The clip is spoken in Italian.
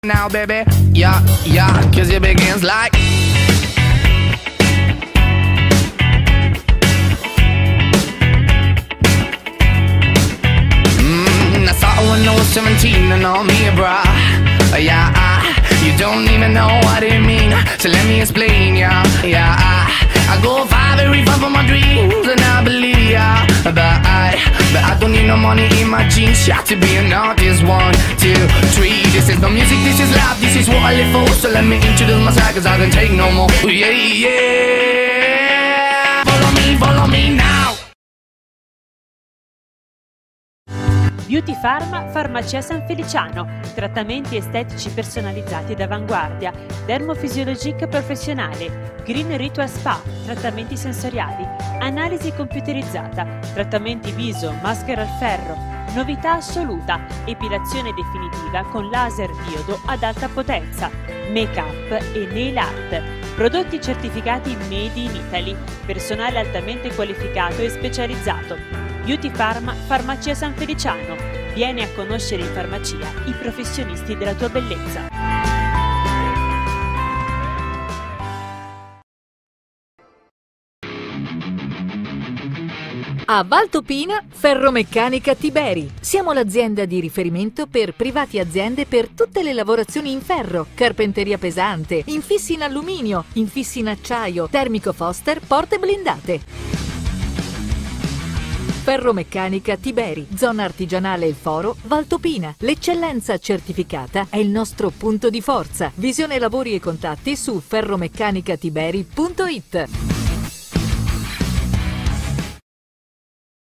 Now, baby, yeah, yeah, cause it begins like I saw her when I was 17 and all me, bruh. Yeah, you don't even know what it mean, so let me explain, yeah, yeah. I go very far from my dreams and I believe, yeah, but I don't need no money in my jeans, yeah, to be an artist. 1, 2, 3. This is no music, this is life, this is what I live for. So let me introduce myself, cause I can take no more. Yeah, yeah. Follow me now. Beauty Pharma, Farmacia San Feliciano, trattamenti estetici personalizzati d'avanguardia, Dermophysiologique professionale, Green Ritual Spa, trattamenti sensoriali, analisi computerizzata, trattamenti viso, maschera al ferro, novità assoluta, epilazione definitiva con laser diodo ad alta potenza, make-up e nail art, prodotti certificati Made in Italy, personale altamente qualificato e specializzato. Beauty Pharma, Farmacia San Feliciano. Vieni a conoscere in farmacia i professionisti della tua bellezza. A Valtopina, Ferromeccanica Tiberi. Siamo l'azienda di riferimento per privati e aziende per tutte le lavorazioni in ferro, carpenteria pesante, infissi in alluminio, infissi in acciaio, termico Foster, porte blindate. Ferromeccanica Tiberi, zona artigianale Il Foro, Valtopina. L'eccellenza certificata è il nostro punto di forza. Visione lavori e contatti su ferromeccanicatiberi.it.